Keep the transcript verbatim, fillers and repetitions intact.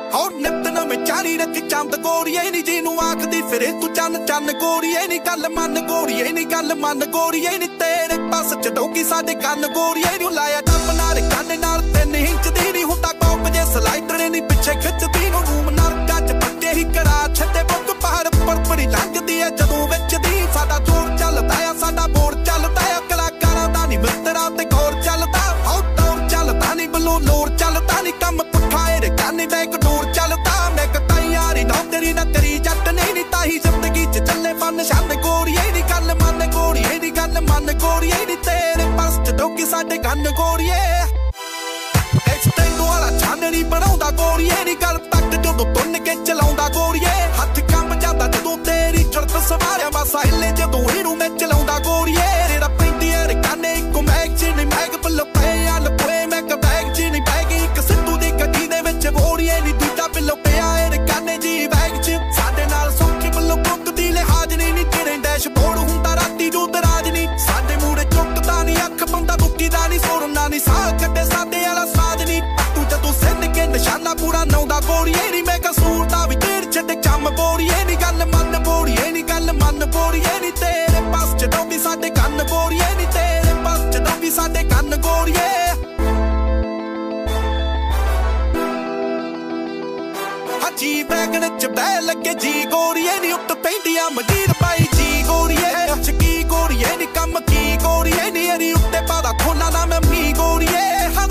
और नित नवें चारी रच चंद गोरीए नी जीनू आखदी फिरे तू चन चन गोरीए नी गल मन गोरीए नी गल मन गोरीए नी तेरे पास चढ़ोगी साडे कन गोरीए नी लाया डब नाल कन नाल तीन इंच दी नी हुंदा कोप जे स्लाइडर नी पिछे खिचदी नो रूम नाल गज पट्टे ही करा छड्डे बुक पहाड़ पर पड़ी लंघदी है जदों विच दी साडा जोर चलदा आ साडा बोर चलदा आ कलाकारां दा नी मित्तरां ते गौर चलदा औ दौर चलदा नी बलों लोर चलदा नी कम पुठा ए कानी दा इक डोर चलदा मैं कताई यारी ना तेरी ना तेरी जट नहीं नी ताही जिंदगी च चले फन शन गोरीए नी गल मन गोरीए नी गल मन गोरीए नी तेरे पास चढ़ोगी साडे गन गोरीए एक्सटेंड वाला छाननी बनाउंदा गोरीए नी गल तक जदों तुन के चलाउंदा गोरीए हथ कंब जांदा जदों तेरी चढ़त सवारिया बस हिले जदों इनू मैं चलाउंदा गोरीए रेड़ा पैंदी रे काने इको मैग च नी मैग पल्लो पे आल पे मैं क बैग च नी बैग इक सिद्धू दी गड्डी दे विच गोरीए नी दूजा पिल्लो पिया रे काने जी बैग च साडे नाल सौखे पल्लो कुक दी लिहाज नी नी तेरे डैशबोर्ड हुंदा राती जो दराज नी साडे मूड़े चुकदा नी अख बंदा बुक्की दा नी सोरना नी साह कड्डे साडे आला साज नी तू जदों सिद्ध के निशाना पूरा नौंदा गोरीए नी मैं कसूर दा भी ढेर छड्डे चम बोरीए नी गल मन बोरीए नी गल मन बोरीए नी तेरे पास चढ़ोगी साडे कन गोरीए नी तेरे पास चढ़ोगी साडे कन गोरीए जी बैगन च बह लगे जी गोरीए नी उत्त पैंदियां मजीद पाई जी गोरीए चकी गोरीए नी कम की गोरीए नी अरी उत्ते पादा खोला ना मैं मी गोरीए हर